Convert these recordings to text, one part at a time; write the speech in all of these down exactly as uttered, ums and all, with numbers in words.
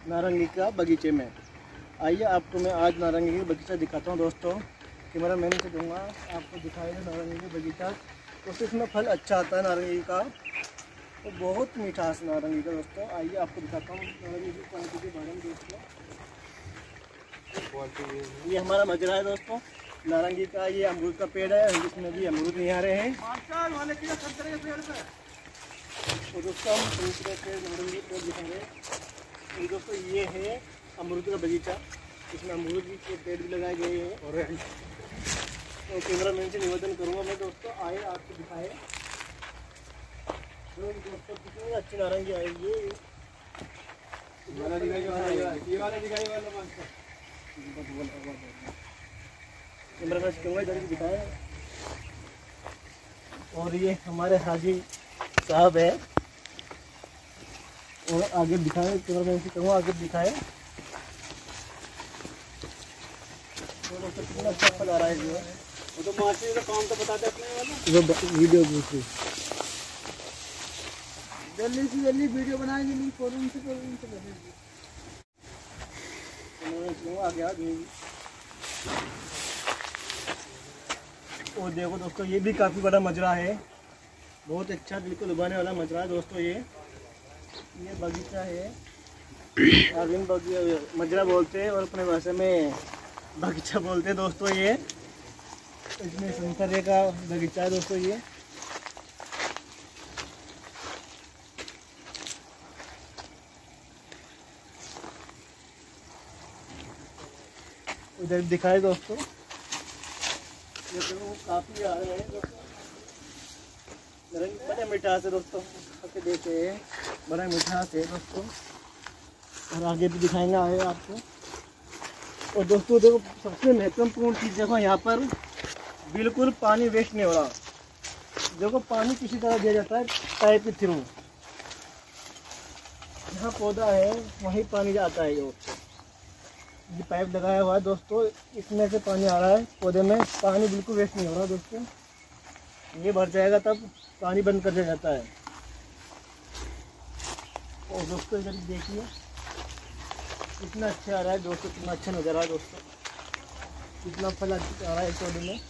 नारंगी का बगीचे में। आइए आपको मैं आज नारंगी का बगीचा दिखाता हूँ दोस्तों। कैमरा मैन से दूँगा आपको दिखाएगा नारंगी का बगीचा। तो इसमें फल अच्छा आता है नारंगी का, तो बहुत मीठास नारंगी का दोस्तों। आइए आपको दिखाता हूँ नारंगी की क्वालिटी के बारे में दोस्तों। ये हमारा मजरा है दोस्तों नारंगी का। ये अमरूद का पेड़ है, जिसमें भी अमरूद नहीं आ रहे हैं। तो दोस्तों हम संतरे पेड़ नारंगी पेड़ दिखाएंगे। तो दोस्तों ये है अमरूद का बगीचा, इसमें अमरूद के पेड़ भी लगाए गए हैं। और तो कैमरा मैन से निवेदन करूँगा मैं दोस्तों, आए आपको दिखाए। तो दोस्तों कितनी अच्छी नारंगी आएगी। कैमरा मैन से कहूँगा इधर दिखाए। और ये हमारे हाजी साहब है, और आगे दिखाए। कैमरा मैन से कहूँगा आगे दिखाए। कितना अच्छा फल आ रहा है जो है। वो तो मार्केट का काम तो बताते अपने वाला वीडियो दूसरी जल्दी से जल्दी वीडियो बनाएंगे, नहीं फोन से फोन से लगेगी। आगे आ गई। और देखो दोस्तों ये भी काफ़ी बड़ा मजरा है, बहुत अच्छा दिल को लुभाने वाला मजरा है दोस्तों। ये ये बगीचा है, आर्लिन बगीचा मजरा बोलते हैं और अपने भाषा में बगीचा बोलते हैं दोस्तों। ये इसमें संतरे का बगीचा है दोस्तों। ये उधर दिखाए दोस्तों। ये तो काफी आ रहे हैं दोस्तों। बड़ा मिठास है दोस्तों, खाके देखे हैं, बड़ा मिठास है दोस्तों। और आगे भी दिखाएंगे आए आपको। और दोस्तों देखो सबसे महत्वपूर्ण चीज़ देखो, यहाँ पर बिल्कुल पानी वेस्ट नहीं हो रहा। देखो पानी किसी तरह दिया जाता है पाइप के थ्रू। जहाँ पौधा है वहीं पानी जाता है। ये पाइप लगाया हुआ है दोस्तों, इसमें से पानी आ रहा है पौधे में। पानी बिल्कुल वेस्ट नहीं हो रहा दोस्तों। ये भर जाएगा तब पानी बंद कर दिया जाता है। और दोस्तों इधर देखिए कितना अच्छा आ रहा है दोस्तों, कितना अच्छा नज़र आ रहा है दोस्तों। कितना फल अच्छा आ रहा है इस पौधे में।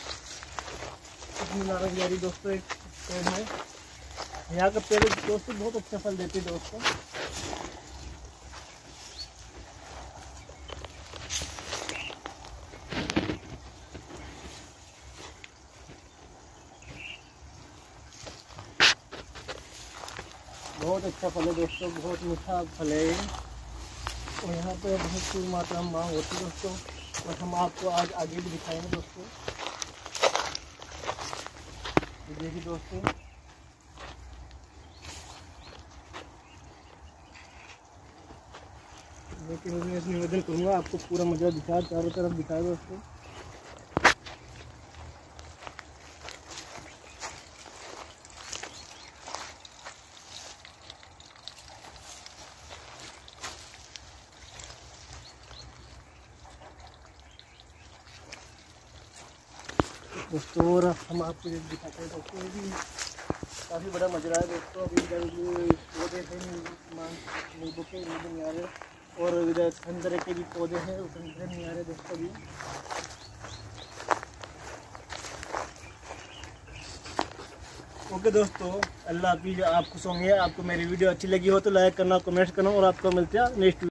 कितनी नारंगी आ रही दोस्तों एक पेड़ में। यहाँ का पेड़ दोस्तों बहुत अच्छा फल देते हैं दोस्तों। बहुत अच्छा फल है दोस्तों, बहुत मीठा फल है। और यहाँ पे बहुत मात्रा में मांग होती है दोस्तों, और हम आपको आज आगे भी दिखाएंगे दोस्तों। देखिए दोस्तों लेकिन मैं इसमें निवेदन करूँगा आपको पूरा मजा दिखाया, चारों तरफ दिखाया दोस्तों। दोस्तों और हम आपको ये दिखाते हैं दोस्तों, ये भी काफ़ी बड़ा मजरा है दोस्तों। अभी इधर पौधे थे नींबू के, नींबू नहीं आ रहे। और इधर संतरे के भी पौधे हैं, वो संतरे नहीं आ रहे दोस्तों अभी। ओके दोस्तों, अल्लाह हाफिज़। आप खुश होंगे। आपको मेरी वीडियो अच्छी लगी हो तो लाइक करना, कमेंट करना। और आपको मिलते हैं नेक्स्ट